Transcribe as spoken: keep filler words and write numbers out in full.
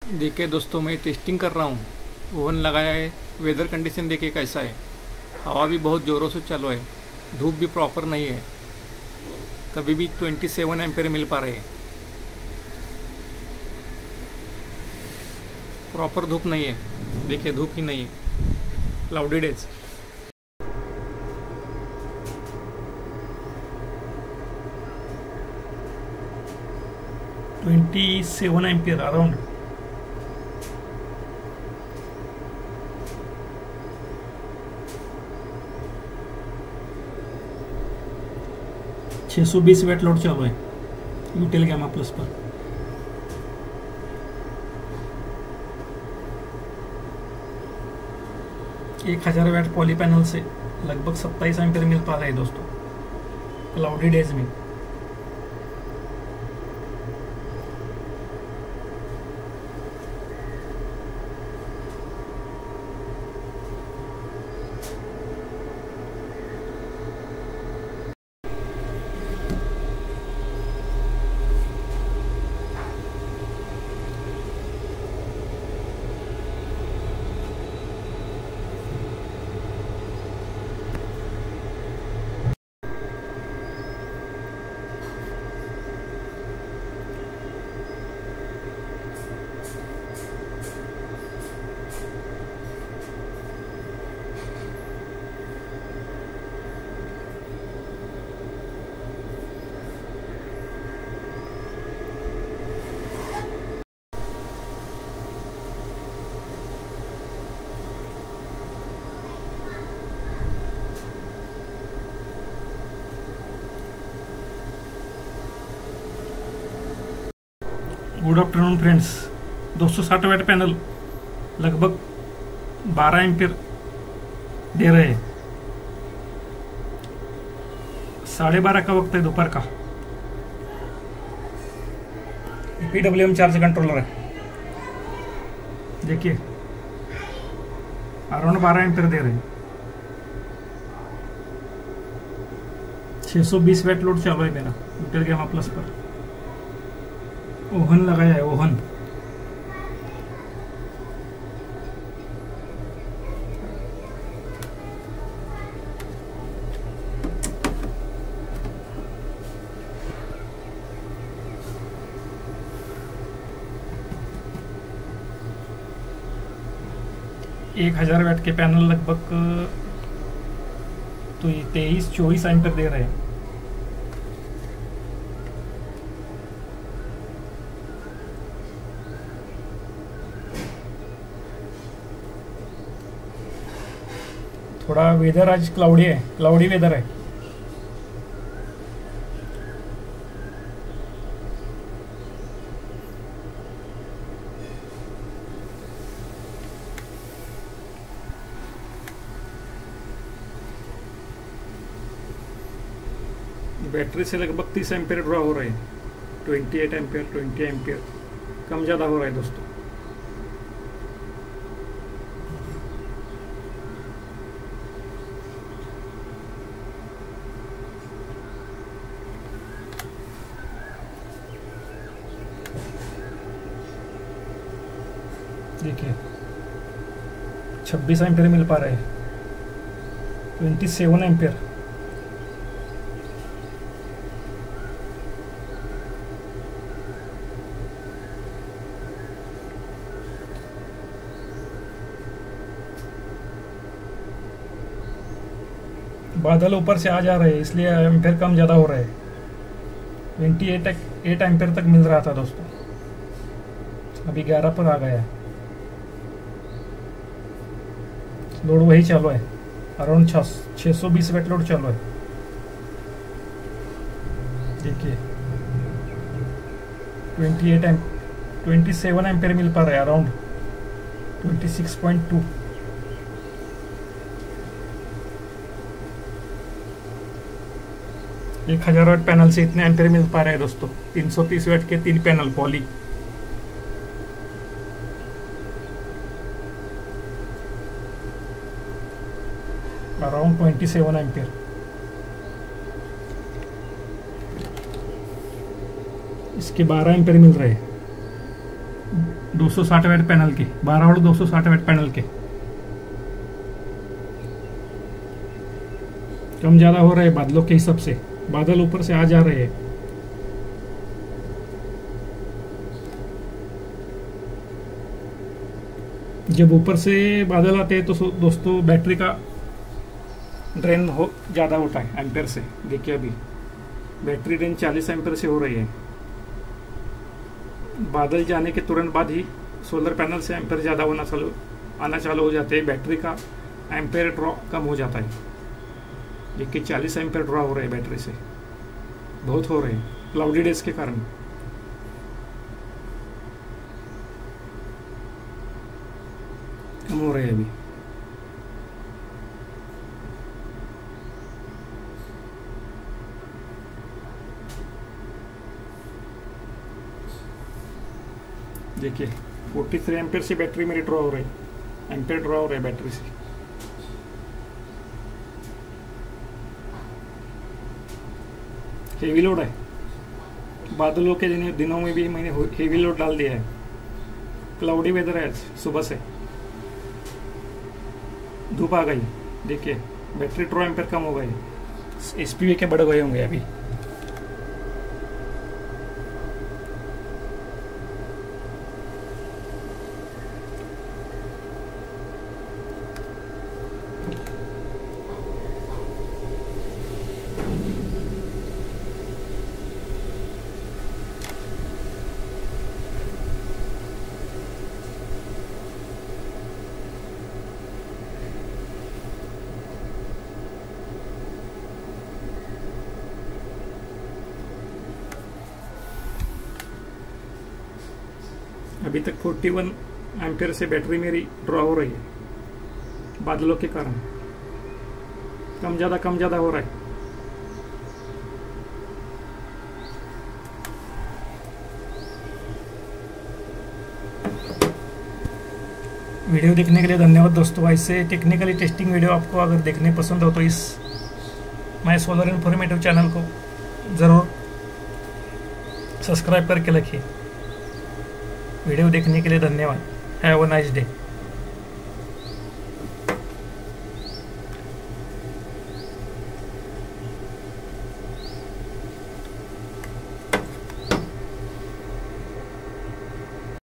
देखिए दोस्तों, मैं टेस्टिंग कर रहा हूँ। ओवन लगाया है। वेदर कंडीशन देखिए कैसा है। हवा भी बहुत ज़ोरों से चालू है। धूप भी प्रॉपर नहीं है। तभी भी ट्वेंटी सेवन एम्पेयर मिल पा रहे हैं। प्रॉपर धूप नहीं है। देखिए धूप ही नहीं है। Cloudy days. Twenty seven ampere around. छः सौ बीस वेट लोड चालू है यूटेल गैमा प्लस पर। एक हजार वेट पॉली पैनल से लगभग सत्ताईस एम्पियर मिल पा रहा है दोस्तों, क्लाउडी डेज में। Good afternoon friends. दो सौ साठ वेट पैनल लगभग बारह एम्पियर दे रहे हैं। साढ़े बारह का वक्त है दोपहर का। पीडब्ल्यूएम चार्ज कंट्रोलर है। देखिए अराउंड बारह एम्पियर दे रहे हैं। छः सौ बीस वेट लोड चालू है मेरा यूटेल गैमा प्लस पर। ओवन लगाया है। ओवन एक हजार वेट के पैनल लगभग तो ये तेईस चौबीस एम्पियर दे रहे हैं। थोड़ा वेदर आज क्लाउडी है, क्लाउडी वेदर है। बैटरी से लगभग तीस एम्पियर ड्रॉ हो रहे हैं। अट्ठाईस एम्पियर, बीस एम्पियर कम ज़्यादा हो रहा है दोस्तों। देखिए छब्बीस एम्पियर मिल पा रहे हैं। सत्ताईस एम्पियर। बादल ऊपर से आ जा रहे हैं इसलिए एम्पियर कम ज़्यादा हो रहे हैं। अट्ठाईस तक एट एम्पियर तक मिल रहा था दोस्तों, अभी ग्यारह पर आ गया है। लोड वही चालू है। अराउंड छः सौ बीस वेट लोड चालू है। देखिए अट्ठाईस एम सत्ताईस एम्पियर मिल पा रहा है। अराउंड छब्बीस पॉइंट टू। एक हजार वाट पैनल से इतने एम्पियर मिल पा रहे हैं दोस्तों। तीन सौ तीस वाट के तीन panel poly. Around twenty seven ampere. इसके बारह एम्पियर मिल रहे हैं। दो सौ साठ वाट पैनल के, बारह वोल्ट दो सौ साठ वाट पैनल के। कम ज़्यादा हो रहे हैं बादलों के हिसाब से, बादल ऊपर से आ जा रहे हैं। जब ऊपर से बादल आते हैं तो दोस्तों बैटरी का ड्रेन हो ज़्यादा होता है एम्पेयर से। देखिए अभी बैटरी ड्रेन चालीस एम्पेयर से हो रही है। बादल जाने के तुरंत बाद ही सोलर पैनल से एम्पेयर ज़्यादा होना चालू आना चालू हो जाते हैं, बैटरी का एम्पेयर ड्रॉ कम हो जाता है। देखिए चालीस एम्पेयर ड्रॉ हो रहे हैं बैटरी से, बहुत हो रहे हैं क्लाउडी डेज के कारण। कम हो रहे हैं अभी। देखिए तैंतालीस एम्पेयर से बैटरी मेरी ड्रॉ हो रही है, एम्पेयर ड्रॉ हो रहा है बैटरी से। हेवी लोड है, बादलों के दिन, दिनों में भी मैंने हेवी लोड डाल दिया है। क्लाउडी वेदर है, सुबह से धूप आ गई। देखिए बैटरी ड्रॉ एम्पेयर कम हो गई, एसपीवी के बढ़ गए होंगे अभी। अभी तक इकतालीस एम्पेयर से बैटरी मेरी ड्रॉ हो रही है बादलों के कारण। कम ज़्यादा कम ज़्यादा हो रहा है। वीडियो देखने के लिए धन्यवाद दोस्तों। ऐसे टेक्निकली टेस्टिंग वीडियो आपको अगर देखने पसंद हो तो is my solar informative channel को ज़रूर सब्सक्राइब करके रखिए। वीडियो देखने के लिए धन्यवाद। Have a nice day.